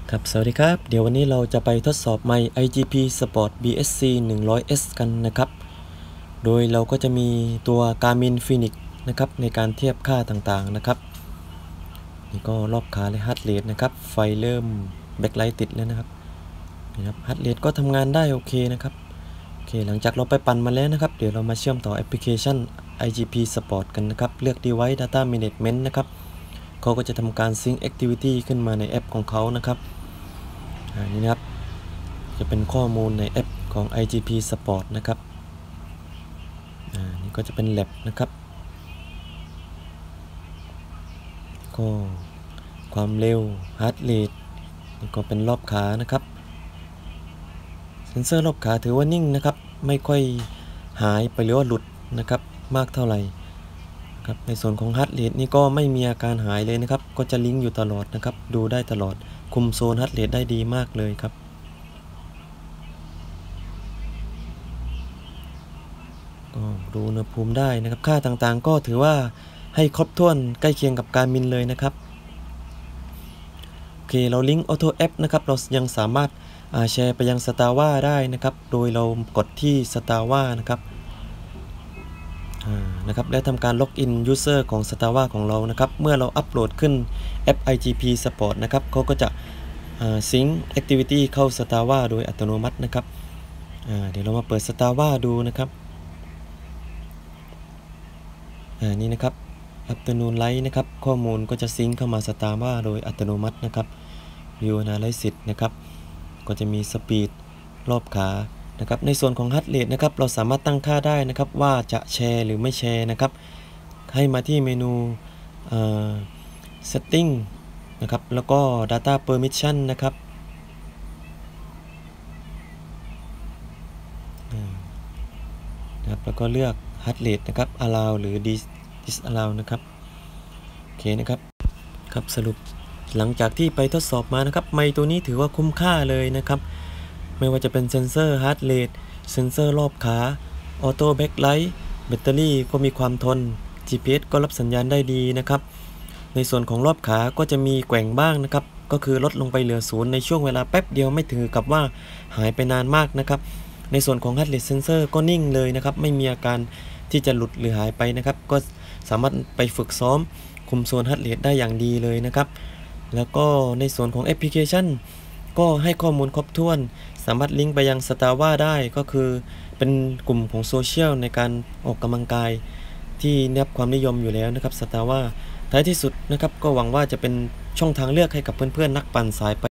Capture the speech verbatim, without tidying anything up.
ครับสวัสดีครับเดี๋ยววันนี้เราจะไปทดสอบไมค์ ไอ จี พี Sport บี เอส ซี หนึ่งร้อย เอส กันนะครับโดยเราก็จะมีตัว Garmin Fenix นะครับในการเทียบค่าต่างๆนะครับนี่ก็รอบขาและ Heart Rate นะครับไฟเริ่มแบ็คไลท์ติดแล้วนะครับนี่ครับ Heart Rate ก็ทำงานได้โอเคนะครับโอเคหลังจากเราไปปั่นมาแล้วนะครับเดี๋ยวเรามาเชื่อมต่อแอปพลิเคชัน ไอ จี พี Sport กันนะครับเลือก Device Data Management นะครับเขาก็จะทำการ Sync Activity ขึ้นมาในแอปของเขานะครับอันนี้นะครับจะเป็นข้อมูลในแอปของ ไอ จี พี Sport นะครับอ่านี่ก็จะเป็น Lab นะครับก็ความเร็ว Heart Rate นี่ก็เป็นรอบขานะครับเซ็นเซอร์รอบขาถือว่านิ่งนะครับไม่ค่อยหายไปหรือว่าหลุดนะครับมากเท่าไหร่ครับในส่วนของ Heart Rate นี่ก็ไม่มีอาการหายเลยนะครับก็จะลิงก์อยู่ตลอดนะครับดูได้ตลอดคุมโซน Heart Rate ได้ดีมากเลยครับก็ดูอุณหภูมิได้นะครับค่าต่างๆก็ถือว่าให้ครบถ้วนใกล้เคียงกับ Garmin เลยนะครับโอเคเราลิงก์ Auto App นะครับเรายังสามารถแชร์ไปยัง Strava ได้นะครับโดยเรากดที่ Strava นะครับนะครับและทำการล็อกอิน User ของ Strava ของเรานะครับเมื่อเราอัปโหลดขึ้นแอป ไอ จี พี Sport นะครับเขาก็จะซิงค์ Activity เข้า Strava โดยอัตโนมัตินะครับเดี๋ยวเรามาเปิด Strava ดูนะครับนี่นะครับ Afternoon Light นะครับข้อมูลก็จะซิงค์เข้ามา Strava โดยอัตโนมัตินะครับ View Analysis นะครับก็จะมี Speed รอบขานะครับในส่วนของ Heart Rate นะครับเราสามารถตั้งค่าได้นะครับว่าจะแชร์หรือไม่แชร์นะครับให้มาที่เมนู Setting นะครับแล้วก็ Data Permission นะครับนะครับแล้วก็เลือก Heart Rate นะครับ Allow หรือ Disallow นะครับโอเคนะครับครับสรุปหลังจากที่ไปทดสอบมานะครับไมค์ตัวนี้ถือว่าคุ้มค่าเลยนะครับไม่ว่าจะเป็นเซ็นเซอร์ Heart Rate เซ็นเซอร์รอบขา Auto Backlight แบตเตอรี่ก็มีความทน จี พี เอส ก็รับสัญญาณได้ดีนะครับในส่วนของรอบขาก็จะมีแกว่งบ้างนะครับก็คือลดลงไปเหลือศูนย์ในช่วงเวลาแป๊บเดียวไม่ถึงกับว่าหายไปนานมากนะครับในส่วนของ Heart Rate Sensor ก็นิ่งเลยนะครับไม่มีอาการที่จะหลุดหรือหายไปนะครับก็สามารถไปฝึกซ้อมคุมโซน Heart Rate ได้อย่างดีเลยนะครับแล้วก็ในส่วนของแอปพลิเคชันก็ให้ข้อมูลครบถ้วนสามารถลิงก์ไปยัง Strava ได้ก็คือเป็นกลุ่มของโซเชียลในการออกกำลังกายที่ได้รับความนิยมอยู่แล้วนะครับ Strava ท้ายที่สุดนะครับก็หวังว่าจะเป็นช่องทางเลือกให้กับเพื่อนๆนักปั่นสาย